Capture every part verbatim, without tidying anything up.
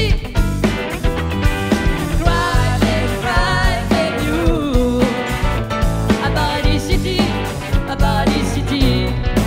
City. Cry, baby, cry, baby, ooh. À Paradis City, à Paradis City.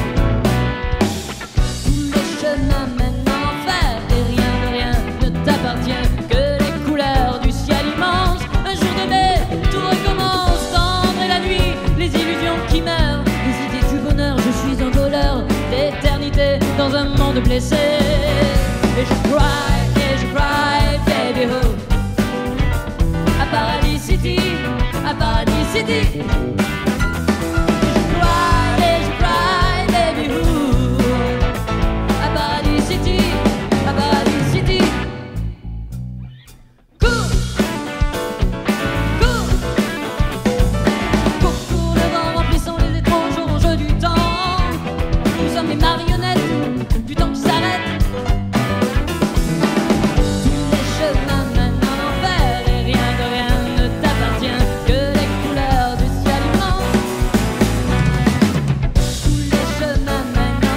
Tous les chemins mènent en enfer et rien de rien ne t'appartient que les couleurs du ciel immense. Un jour de mai, tout recommence, tendre et la nuit, les illusions qui meurent, les idées du bonheur. Je suis un voleur d'éternité dans un monde blessé. Et je cry, et je cry, baby ho. À Paradis City, à Paradis City.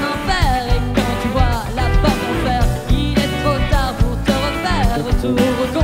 Retour